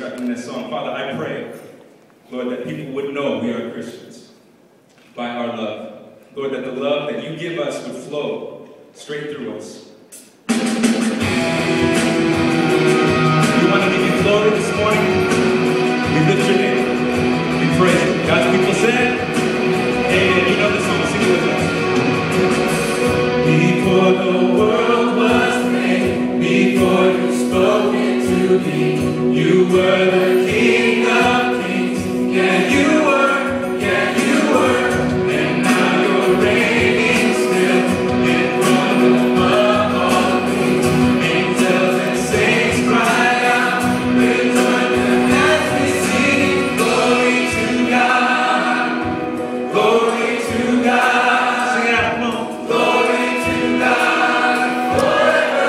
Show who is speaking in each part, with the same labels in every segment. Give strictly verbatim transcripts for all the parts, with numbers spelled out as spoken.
Speaker 1: describing in that song. Father, I pray, Lord, that people would know we are Christians by our love. Lord, that the love that you give us would flow straight through us. We want to give you glory this morning. We lift your name. We praise you. God's people said, amen. You know the song. Sing it with us. Before the world was made, before you spoke into me, you were the King of Kings. Yeah, you were. Yeah, you were. And now you're reigning still in front above all things. Angels and saints cry out. With joy that has me singing. Glory to God. Glory to God. Sing it out, come on. Glory to God forever.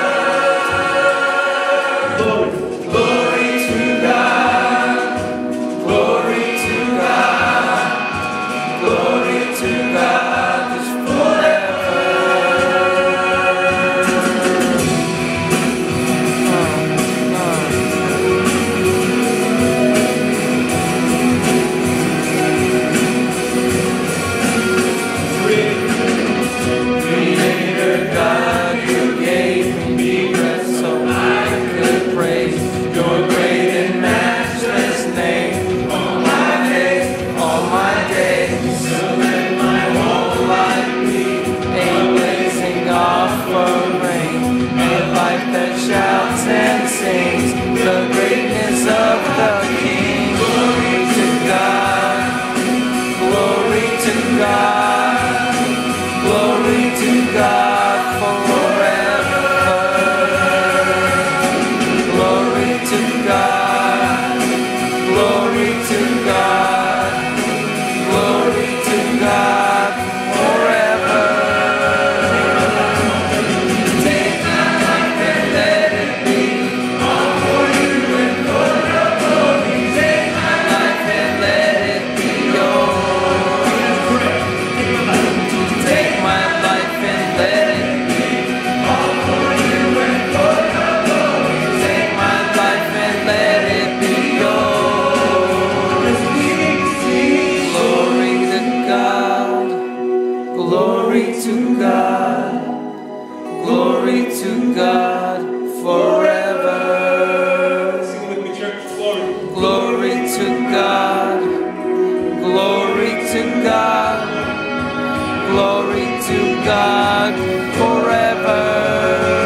Speaker 1: Glory. Glory to God. Glory to God. Glory to God is forever. Creator God, you gave me breath so I could praise your great and matchless name. All my days, all my days, so let my whole life be a blazing offering, a life that shouts and sings the greatness of the King. Glory to God, glory to God, glory to God forever. Glory to God, glory to God, glory to God forever. Take my life and let it be all for you and for your glory. Take my life and let it be yours. Take my life and let it be all for you and for your glory. Take my life and let it be yours. Glory to God, glory to God, glory to God forever. Sing with me, church. Glory. Glory to God, glory to God, glory to God forever.